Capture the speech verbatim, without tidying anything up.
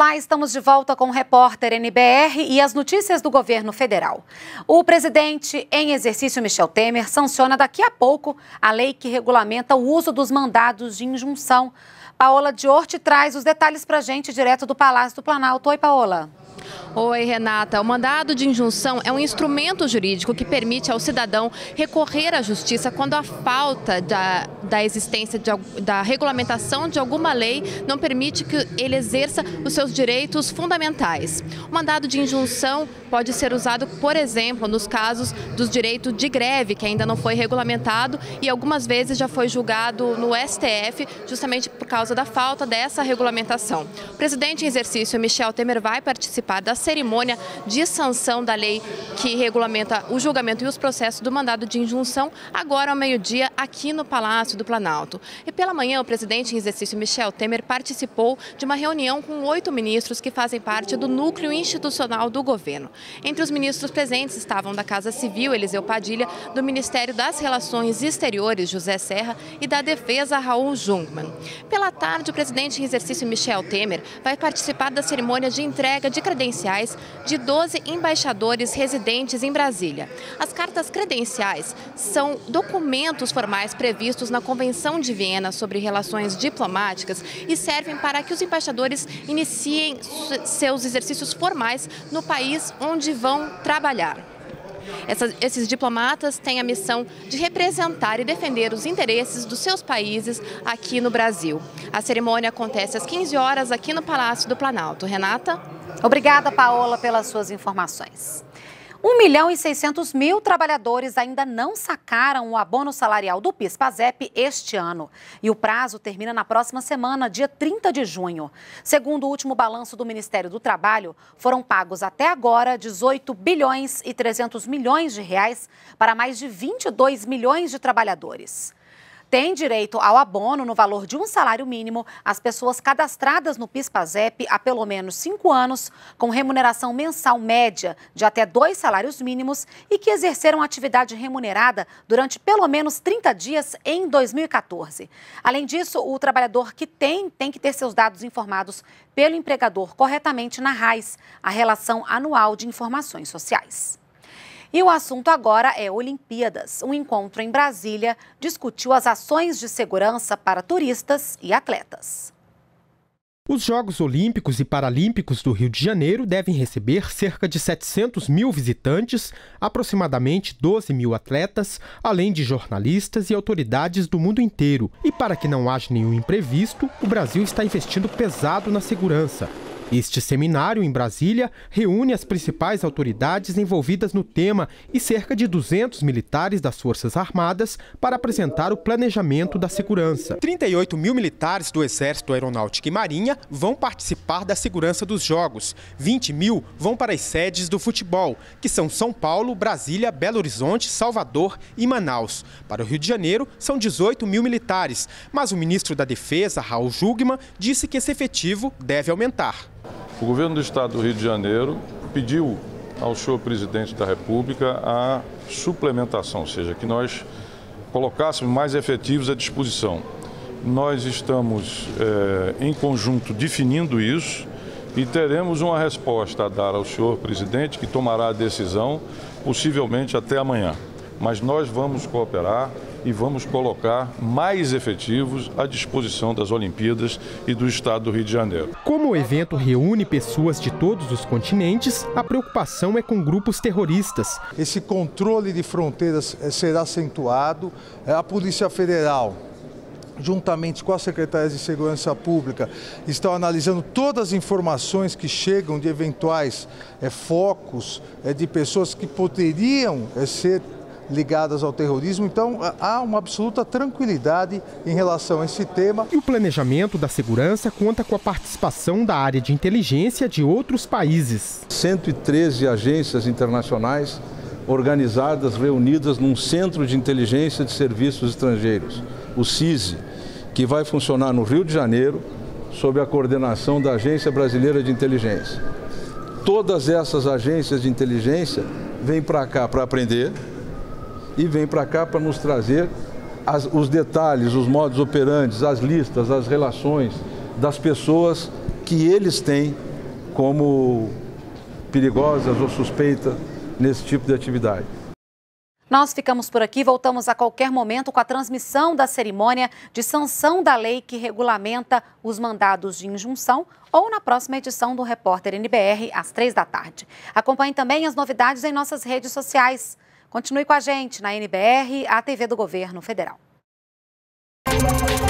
Olá, estamos de volta com o repórter N B R e as notícias do governo federal. O presidente em exercício Michel Temer sanciona daqui a pouco a lei que regulamenta o uso dos mandados de injunção. Paola Diorti traz os detalhes para a gente direto do Palácio do Planalto. Oi, Paola. Oi, Renata. O mandado de injunção é um instrumento jurídico que permite ao cidadão recorrer à justiça quando a falta da, da existência de, da regulamentação de alguma lei não permite que ele exerça os seus direitos fundamentais. O mandado de injunção pode ser usado, por exemplo, nos casos dos direitos de greve, que ainda não foi regulamentado e algumas vezes já foi julgado no S T F, justamente por causa da falta dessa regulamentação. O presidente em exercício, Michel Temer, vai participar da cerimônia de sanção da lei que regulamenta o julgamento e os processos do mandado de injunção, agora ao meio-dia, aqui no Palácio do Planalto. E pela manhã, o presidente em exercício, Michel Temer, participou de uma reunião com oito ministros que fazem parte do núcleo institucional do governo. Entre os ministros presentes estavam da Casa Civil, Eliseu Padilha, do Ministério das Relações Exteriores, José Serra, e da Defesa, Raul Jungmann. Pela tarde, o presidente em exercício, Michel Temer, vai participar da cerimônia de entrega de credenciais de doze embaixadores residentes em Brasília. As cartas credenciais são documentos formais previstos na Convenção de Viena sobre relações diplomáticas e servem para que os embaixadores iniciem seus exercícios formais no país onde vão trabalhar. Essas, esses diplomatas têm a missão de representar e defender os interesses dos seus países aqui no Brasil. A cerimônia acontece às quinze horas aqui no Palácio do Planalto. Renata? Obrigada, Paola, pelas suas informações. um milhão e seiscentos mil trabalhadores ainda não sacaram o abono salarial do PIS/PASEP este ano. E o prazo termina na próxima semana, dia trinta de junho. Segundo o último balanço do Ministério do Trabalho, foram pagos até agora dezoito bilhões e trezentos milhões de reais para mais de vinte e dois milhões de trabalhadores. Tem direito ao abono no valor de um salário mínimo as pessoas cadastradas no PIS/PASEP há pelo menos cinco anos, com remuneração mensal média de até dois salários mínimos e que exerceram atividade remunerada durante pelo menos trinta dias em dois mil e quatorze. Além disso, o trabalhador que tem, tem que ter seus dados informados pelo empregador corretamente na RAIS, a Relação Anual de Informações Sociais. E o assunto agora é Olimpíadas. Um encontro em Brasília discutiu as ações de segurança para turistas e atletas. Os Jogos Olímpicos e Paralímpicos do Rio de Janeiro devem receber cerca de setecentos mil visitantes, aproximadamente doze mil atletas, além de jornalistas e autoridades do mundo inteiro. E para que não haja nenhum imprevisto, o Brasil está investindo pesado na segurança. Este seminário, em Brasília, reúne as principais autoridades envolvidas no tema e cerca de duzentos militares das Forças Armadas para apresentar o planejamento da segurança. trinta e oito mil militares do Exército, Aeronáutica e Marinha vão participar da segurança dos Jogos. vinte mil vão para as sedes do futebol, que são São Paulo, Brasília, Belo Horizonte, Salvador e Manaus. Para o Rio de Janeiro, são dezoito mil militares, mas o ministro da Defesa, Raul Jungmann, disse que esse efetivo deve aumentar. O governo do estado do Rio de Janeiro pediu ao senhor presidente da República a suplementação, ou seja, que nós colocássemos mais efetivos à disposição. Nós estamos é, em conjunto definindo isso e teremos uma resposta a dar ao senhor presidente, que tomará a decisão possivelmente até amanhã. Mas nós vamos cooperar e vamos colocar mais efetivos à disposição das Olimpíadas e do estado do Rio de Janeiro. Como o evento reúne pessoas de todos os continentes, a preocupação é com grupos terroristas. Esse controle de fronteiras será acentuado. A Polícia Federal, juntamente com as secretarias de Segurança Pública, estão analisando todas as informações que chegam de eventuais é, focos é, de pessoas que poderiam é, ser ligadas ao terrorismo. Então, há uma absoluta tranquilidade em relação a esse tema. E o planejamento da segurança conta com a participação da área de inteligência de outros países. cento e treze agências internacionais organizadas, reunidas num Centro de Inteligência de Serviços Estrangeiros, o CISE, que vai funcionar no Rio de Janeiro, sob a coordenação da Agência Brasileira de Inteligência. Todas essas agências de inteligência vêm para cá para aprender e vêm para cá para nos trazer as, os detalhes, os modos operantes, as listas, as relações das pessoas que eles têm como perigosas ou suspeitas nesse tipo de atividade. Nós ficamos por aqui, voltamos a qualquer momento com a transmissão da cerimônia de sanção da lei que regulamenta os mandados de injunção ou na próxima edição do Repórter N B R, às três da tarde. Acompanhe também as novidades em nossas redes sociais. Continue com a gente na N B R, a T V do Governo Federal.